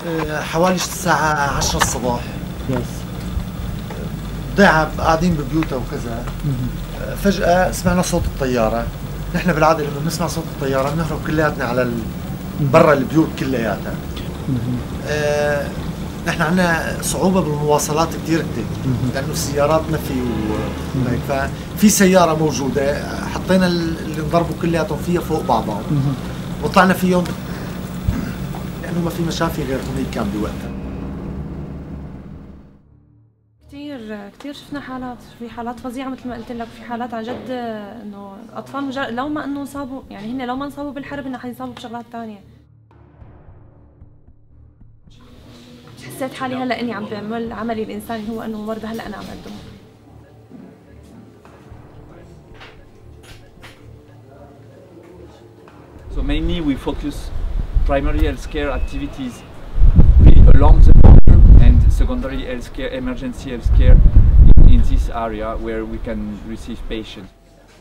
حوالي الساعة 10 الصباح. يس. ضيعة قاعدين ببيوتها وكذا. فجأة سمعنا صوت الطيارة. نحن بالعادة لما بنسمع صوت الطيارة بنهرب كلياتنا على برا البيوت كلياتها. نحن عندنا صعوبة بالمواصلات كثير لأنه السيارات ما في ففي سيارة موجودة حطينا اللي انضربوا كلياتهم فيها فوق بعضهم وطلعنا فيهم لأنه ما في مشافي غير هونيك كان بوقتها. كثير شفنا حالات، في حالات فظيعة مثل ما قلت لك، في حالات عن جد انه اطفال لو ما انه انصابوا، يعني هن لو ما انصابوا بالحرب انه حينصابوا بشغلات ثانية. حسيت حالي هلا اني عم بعمل عملي الانساني هو انه مرضى هلا انا عم اقدمه. So mainly we focus primary healthcare activities really along the border and secondary healthcare, emergency healthcare in this area where we can receive patients.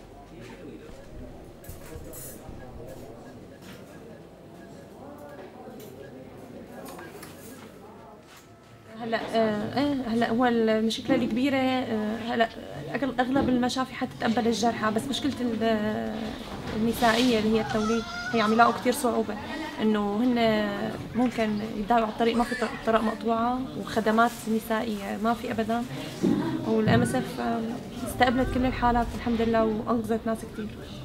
هلا هو المشكله الكبيره هلا اغلب المشافي حتتقبل الجرحى، بس مشكله النسائيه اللي هي التوليد هي عم يلاقوا كثير صعوبه انه هن ممكن يدعوا على الطريق، ما في طرق مقطوعه وخدمات نسائيه ما في ابدا، والام اس اف استقبلت كل الحالات الحمد لله وانقذت ناس كثير.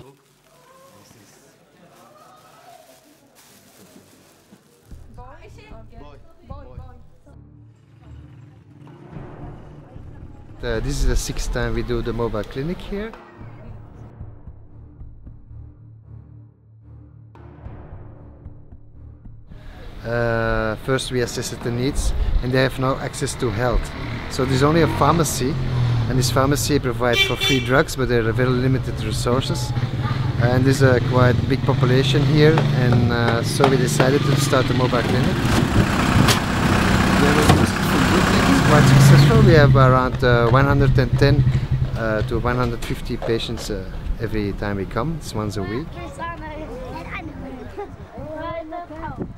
This is the 6th time we do the mobile clinic here. First we assessed the needs, and they have no access to health. So there's only a pharmacy, and this pharmacy provides for free drugs, but there are very limited resources. And there's a quite big population here, and so we decided to start a mobile clinic. It's quite successful. We have around 110 to 150 patients every time we come. It's once a week.